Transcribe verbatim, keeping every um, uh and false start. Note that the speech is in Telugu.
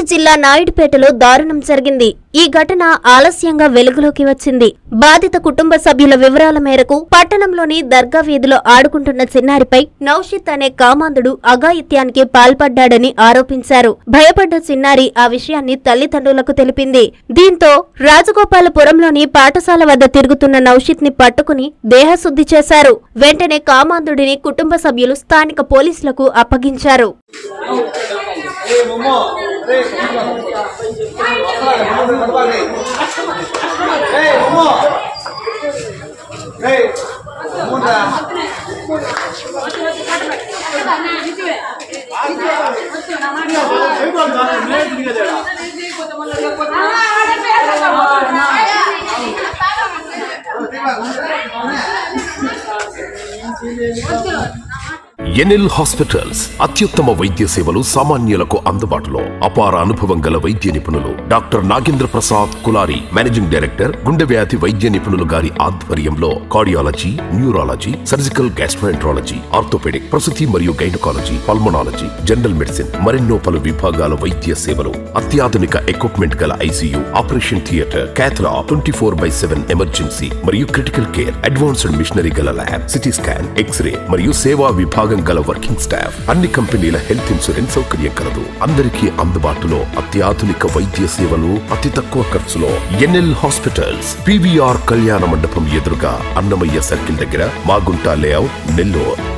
నెల్లూరు జిల్లా నాయుడుపేటలో దారుణం జరిగింది. ఈ ఘటన ఆలస్యంగా వెలుగులోకి వచ్చింది. బాధిత కుటుంబ సభ్యుల వివరాల మేరకు పట్టణంలోని దర్గా వీధిలో ఆడుకుంటున్న చిన్నారిపై నౌషిత్ అనే కామాంధుడు అఘాయిత్యానికి పాల్పడ్డాడని ఆరోపించారు. భయపడ్డ చిన్నారి ఆ విషయాన్ని తల్లిదండ్రులకు తెలిపింది. దీంతో రాజగోపాలపురంలోని పాఠశాల వద్ద తిరుగుతున్న నౌషిత్ ని పట్టుకుని దేహశుద్ధి చేశారు. వెంటనే కామాంధుడిని కుటుంబ సభ్యులు స్థానిక పోలీసులకు అప్పగించారు. ఎన్ఎల్ హాస్పిటల్స్ అత్యుత్తమ వైద్య సేవలు సామాన్యులకు అందుబాటులో. అపార అనుభవం గల వైద్య నిపుణులు doctor Nagendra Prasad Kulari, managing director, గుండె వ్యాధి వైద్య నిపుణులు గారి ఆధ్వర్యంలో cardiology, neurology, surgical gastroenterology, orthopaedic, ప్రసూతి మరియు గైనకాలజీ, పల్మనాలజీ, జనరల్ మెడిసిన్ మరెన్నో పలు విభాగాల వైద్య సేవలు. అత్యాధునిక ఎక్విప్మెంట్ గల ICU, operation theatre, cath lab, twenty four by seven emergency మరియు క్రిటికల్ కేర్, అడ్వాన్స్డ్ మిషనరీ గల ల్యాబ్, సిటీ స్కాన్, ఎక్స్రే మరియు సేవా విభాగం గల వర్కింగ్ స్టాఫ్. అన్ని కంపెనీల హెల్త్ ఇన్సూరెన్స్ సౌకర్యం కలదు. అందరికీ అందుబాటులో అత్యాధునిక వైద్య సేవలు అతి తక్కువ ఖర్చులో. ఎన్ఎల్ హాస్పిటల్స్, పీవీఆర్ కళ్యాణ మండపం ఎదురుగా, అన్నమయ్య సర్కిల్ దగ్గర, మాగుంట లేఅవుట్, నెల్లూరు.